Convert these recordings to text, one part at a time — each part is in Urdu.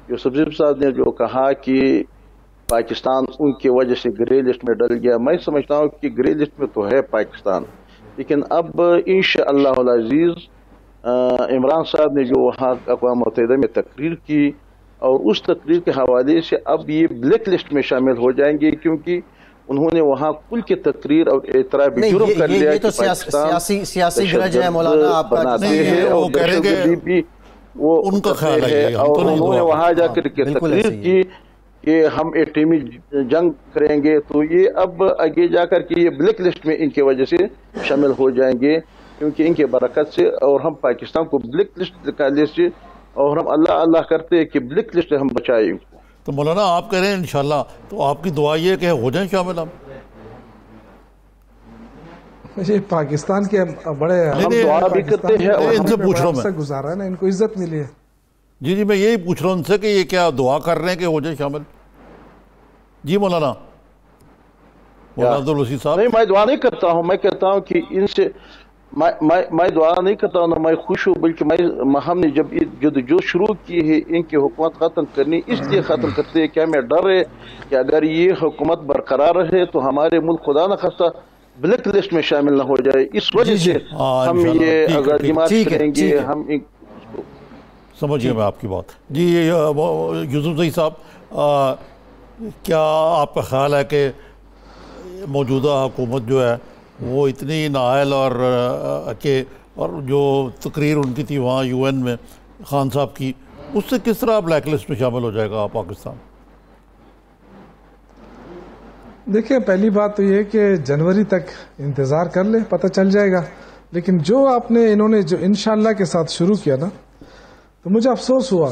یوسف زئی صاحب نے جو کہا کہ پاکستان ان کی وجہ سے گرے لسٹ میں ڈل گیا، میں سمجھتا ہوں کہ گرے لسٹ میں تو ہے پاکستان، لیکن اب انشاءاللہ العزیز عمران صاحب نے جو وہاں اقوام متحدہ میں تقریر کی اور اس تقریر کے حوالے سے اب یہ بلیک لسٹ میں شامل ہو جائیں گے، کیونکہ انہوں نے وہاں کل کی تقریر اور اعتراف جرم کر لیا کہ پاکستان سیاسی گرج ہے مولانا آپ کا، وہ کہہ رہے کہ ان کا خیال ہے اور انہوں نے وہاں جا کر کے تقریر کی کہ ہم ایٹمی جنگ کریں گے، تو یہ اب آگے جا کر کے یہ بلیک لسٹ میں ان کی وجہ سے شامل ہو جائیں گے، کیونکہ ان کے برکت سے اور ہم پاکستان کو بلیک لسٹ نکالنے سے اور ہم اللہ اللہ کرتے ہیں کہ بلیک لسٹ ہم بچائیں۔ تو مولانا آپ کہہ رہے ہیں انشاءاللہ، تو آپ کی دعا یہ کہ ہو جائیں شامل ہم؟ یہ پاکستان کے بڑے ہم دعا بھی کرتے ہیں اور ان سے پوچھ رہا ہوں میں، گزارا ہے نا، ان کو عزت ملی ہے۔ جی میں یہی پوچھ رہا ہوں ان سے کہ یہ کیا دعا کر رہے ہیں کہ ہو جائیں شامل؟ جی مولانا عبدالوسیع صاحب۔ نہیں، میں دعا نہیں کرتا ہوں، میں کہتا ہوں کہ ان سے میں دعا نہیں کرتا ہوں، نہ میں خوش ہوں، بلکہ ہم نے جب جدوجہد شروع کی ہے ان کی حکومت ختم کرنی، اس لیے ختم کرتے ہیں کہ ہمیں ڈر ہے کہ اگر یہ حکومت برقرار رہے تو ہمارے ملک خدا نخواستہ بلیک لسٹ میں شامل نہ ہو جائے، اس وجہ سے ہم یہ اقدامات کریں گے۔ ہم سمجھیے میں آپ کی بات۔ جی یوسف زئی صاحب، کیا آپ کا خیال ہے کہ موجودہ حکومت جو ہے وہ اتنی نااہل اور جو تقریر ان کی تھی وہاں یو این میں خان صاحب کی، اس سے کس طرح بلیک لسٹ میں شامل ہو جائے گا پاکستان؟ دیکھیں، پہلی بات تو یہ کہ جنوری تک انتظار کر لیں، پتہ چل جائے گا، لیکن جو انہوں نے جو انشاءاللہ کے ساتھ شروع کیا نا، تو مجھے افسوس ہوا۔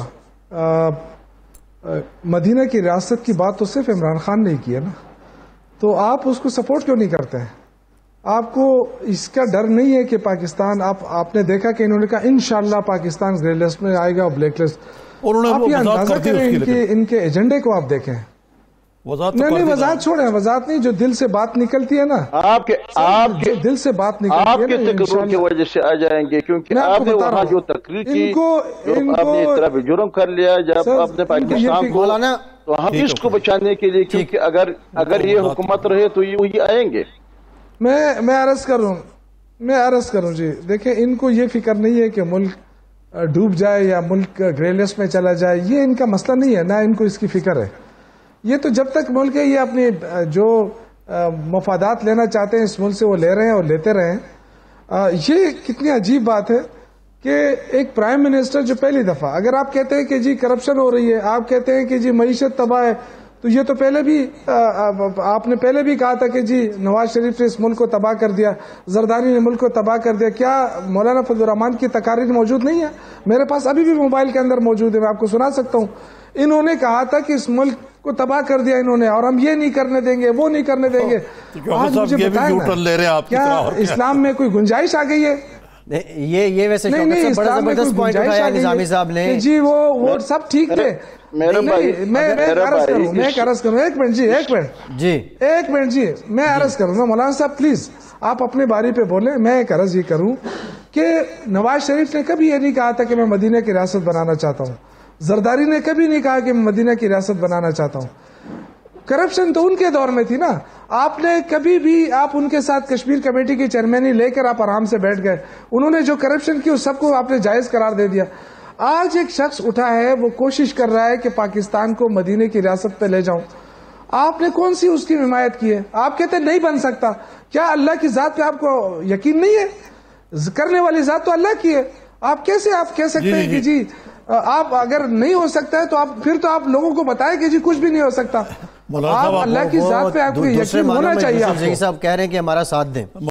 مدینہ کی ریاست کی بات تو صرف عمران خان نے ہی کی ہے نا، تو آپ اس کو سپورٹ کیوں نہیں کرتے ہیں؟ آپ کو اس کا ڈر نہیں ہے کہ پاکستان، آپ نے دیکھا کہ انہوں نے کہا انشاءاللہ پاکستان گرے لسٹ میں آئے گا اور بلیک لسٹ، آپ یہ اندازہ کریں ان کے ایجنڈے کو آپ دیکھیں۔ نہیں وضاحت چھوڑیں، وضاحت نہیں، جو دل سے بات نکلتی ہے نا، آپ کے دل سے بات نکلتی ہے آپ کے تقریر کی وجہ سے آ جائیں گے، کیونکہ آپ نے وہاں جو تقریر کی، آپ نے اعتراف جرم کر لیا جب آپ نے پاکستان کو، تو ہم اس کو بچانے کے لیے، کیونکہ اگر یہ حکومت رہے تو یہ آئیں گے۔ میں عرض کروں جی، دیکھیں ان کو یہ فکر نہیں ہے کہ ملک ڈوب جائے یا ملک گرے لسٹ میں چلا جائے، یہ ان کا مسئلہ نہیں ہے، نہ ان کو اس کی فکر ہے۔ یہ تو جب تک ملک ہے، یہ اپنے جو مفادات لینا چاہتے ہیں اس ملک سے وہ لے رہے ہیں اور لیتے رہے ہیں۔ یہ کتنی عجیب بات ہے کہ ایک پرائم منسٹر جو پہلی دفعہ، اگر آپ کہتے ہیں کہ جی کرپشن ہو رہی ہے، آپ کہتے ہیں کہ جی معیشت تباہ ہے، تو یہ تو پہلے بھی آپ نے پہلے بھی کہا تھا کہ جی نواز شریف نے اس ملک کو تباہ کر دیا، زرداری نے ملک کو تباہ کر دیا۔ کیا مولانا فضل الرحمان کی تقاریر موجود نہیں ہے؟ میرے پاس ابھی بھی موبائل کے اندر موجود ہے، میں آپ کو سنا سکتا ہوں۔ انہوں نے کہا تھا کہ اس ملک کو تباہ کر دیا انہوں نے، اور ہم یہ نہیں کرنے دیں گے، وہ نہیں کرنے دیں گے۔ آج مجھے بتائیں نا، کیا اسلام میں کوئی گنجائش آ گئی ہے؟ یہ ویسے بڑا زبردست پوائنٹ اٹھایا نظامی صاحب نے جی، وہ سب ٹھیک تھے۔ میں عرض کروں، ایک منٹ جی، میں عرض کروں گا مولانا صاحب، پلیز آپ اپنے باری پہ بولیں۔ میں ایک عرض یہ کروں کہ نواز شریف نے کبھی یہ نہیں کہا تھا کہ میں مدینہ کی ریاست بنانا چاہتا ہوں، زرداری نے کبھی نہیں کہا کہ میں مدینہ کی ریاست بنانا چاہتا ہوں۔ کرپشن تو ان کے دور میں تھی نا، آپ نے کبھی بھی، آپ ان کے ساتھ کشمیر کمیٹی کی چیئرمینی لے کر آپ آرام سے بیٹھ گئے، انہوں نے جو کرپشن کی اس سب کو آپ نے جائز قرار دے دیا۔ آج ایک شخص اٹھا ہے، وہ کوشش کر رہا ہے کہ پاکستان کو مدینے کی ریاست پہ لے جاؤں، آپ نے کون سی اس کی حمایت کی ہے؟ آپ کہتے ہیں نہیں بن سکتا۔ کیا اللہ کی ذات پہ آپ کو یقین نہیں ہے؟ کرنے والی ذات تو اللہ کی ہے، آپ کیسے آپ کہہ سکتے ہیں کہ جی آپ اگر نہیں ہو سکتا ہے تو پھر تو آپ لوگوں کو بتائیں کہ جی کچھ بھی نہیں ہو سکتا۔ آپ اللہ کی ذات پہ آپ کو یقین ہونا چاہیے۔ صاحب کہہ رہے ہیں کہ ہمارا ساتھ دیں۔